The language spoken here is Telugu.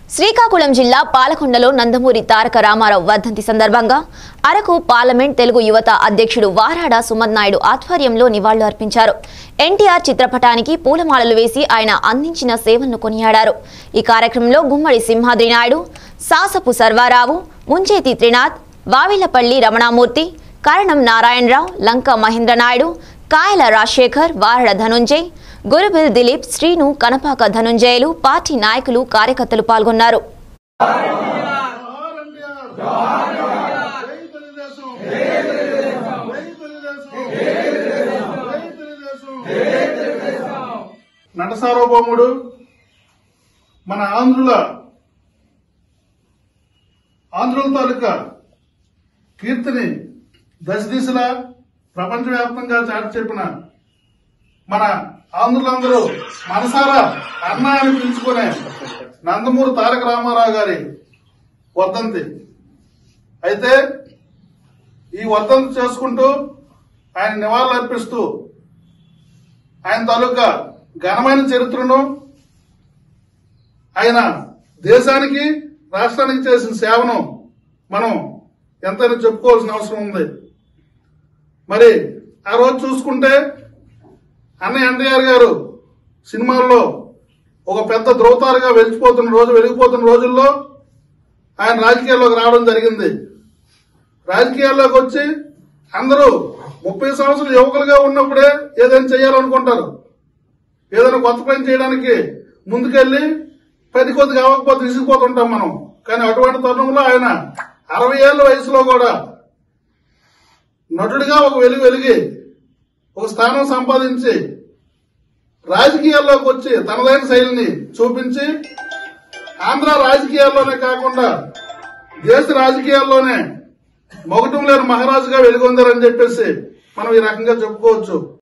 శ్రీకాకుళం జిల్లా పాలకొండలో నందమూరి తారక రామారావు వర్ధంతి సందర్భంగా అరకు పార్లమెంట్ తెలుగు యువత అధ్యక్షుడు వారాడ సుమన్ నాయుడు ఆధ్వర్యంలో నివాళులు అర్పించారు. ఎన్టీఆర్ చిత్రపటానికి పూలమాలలు వేసి ఆయన అందించిన సేవలను కొనియాడారు. ఈ కార్యక్రమంలో గుమ్మడి సింహాద్రి నాయుడు, సాసపు సర్వారావు, ముంచేతి త్రినాథ్, వావిలపల్లి రమణామూర్తి, కరణం నారాయణరావు, లంక మహేంద్ర నాయుడు, కాయల రాజశేఖర్, వారడ ధనుంజయ్, గురుబిల్ దిలీప్, శ్రీను, కనపాక ధనుంజయులు, పార్టీ నాయకులు, కార్యకర్తలు పాల్గొన్నారు. నట సార్వభౌముడు మన ఆంధ్రుల తాలూకా కీర్తిని దశ దిశలా ప్రపంచవ్యాప్తంగా చాటి చెప్పిన మన ఆంధ్రులందరూ మనసారా అన్న అని పిలుచుకునే నందమూరి తారక రామారావు గారి వర్ధంతి. అయితే ఈ వర్ధంతి చేసుకుంటూ ఆయన నివాళులు అర్పిస్తూ ఆయన తాలూకా ఘనమైన చరిత్రను, ఆయన దేశానికి రాష్ట్రానికి చేసిన సేవను మనం ఎంతైనా చెప్పుకోవాల్సిన అవసరం ఉంది. మరి ఆ రోజు చూసుకుంటే అన్నయ్య ఎన్టీఆర్ గారు సినిమాల్లో ఒక పెద్ద ధ్రువతారగా వెలిగిపోతున్న రోజుల్లో ఆయన రాజకీయాల్లోకి రావడం జరిగింది. రాజకీయాల్లోకి వచ్చి అందరూ 30 సంవత్సరాలు యువకులుగా ఉన్నప్పుడే ఏదైనా చేయాలనుకుంటారు. ఏదైనా కొత్త పని చేయడానికి ముందుకెళ్లి పని కొద్దిగా అవ్వకపోతే విసిగిపోతుంటాం మనం. కానీ అటువంటి తరుణంలో ఆయన 60 ఏళ్ల వయసులో కూడా నటుడిగా ఒక వెలిగి ఒక స్థానం సంపాదించి రాజకీయాల్లోకి వచ్చి తనదైన శైలిని చూపించి ఆంధ్ర రాజకీయాల్లోనే కాకుండా దేశ రాజకీయాల్లోనే మొగటం లేని మహారాజుగా వెలుగొందారని చెప్పేసి మనం ఈ రకంగా చెప్పుకోవచ్చు.